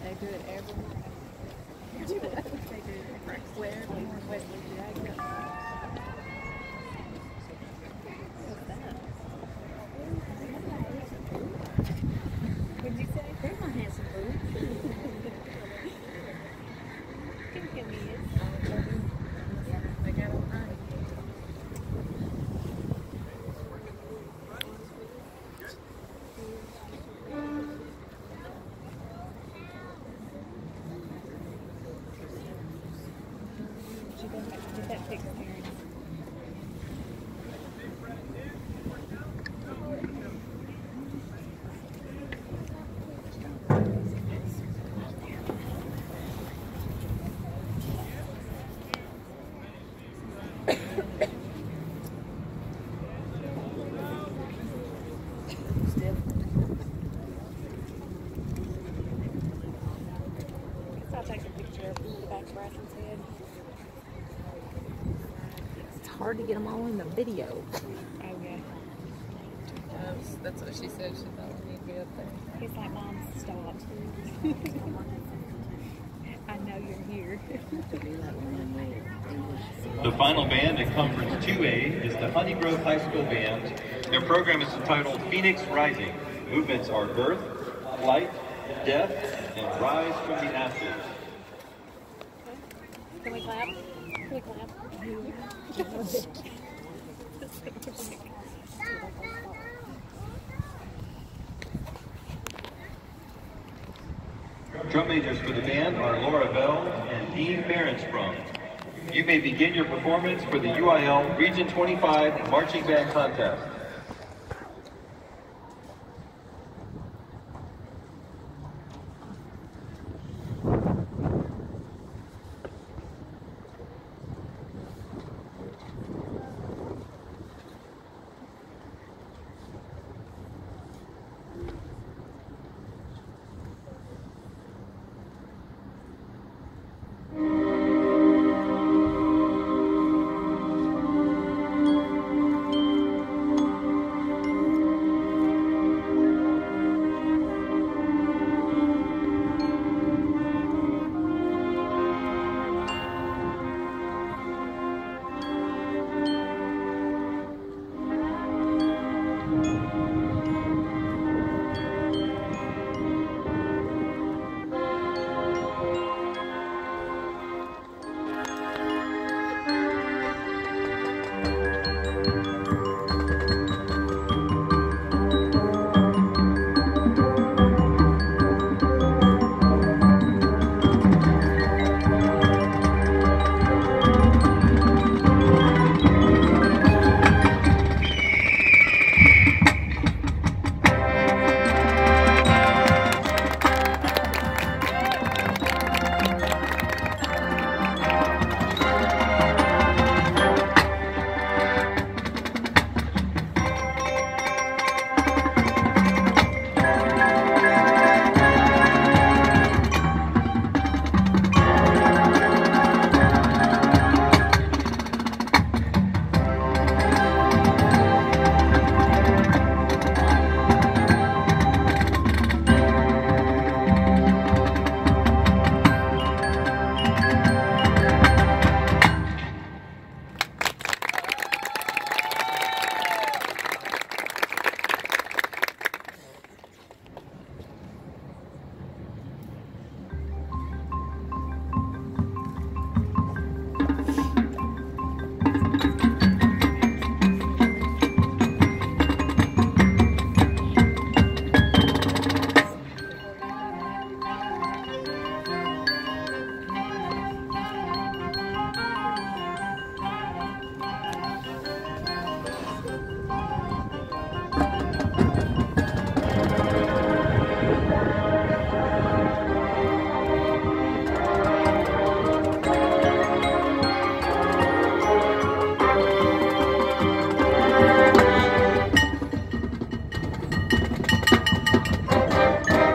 They do it every morning. They do it. Where? Wesley Jackson. What's that? What'd you say? Grandma has some food. Can you give me his? They got all night. Did that fix parents? I'll take a picture of the back of Brason's head. It's hard to get them all in the video. Okay. That's what she said. She thought we need to be up there. He's like, Mom, stop. I know you're here. The final band in Conference 2A is the Honey Grove High School Band. Their program is entitled Phoenix Rising. Movements are birth, flight, death, and rise from the ashes. Can we clap? Can we clap? Drum majors for the band are Laura Bell and Dean Behrensprung. You may begin your performance for the UIL Region 25 Marching Band Contest.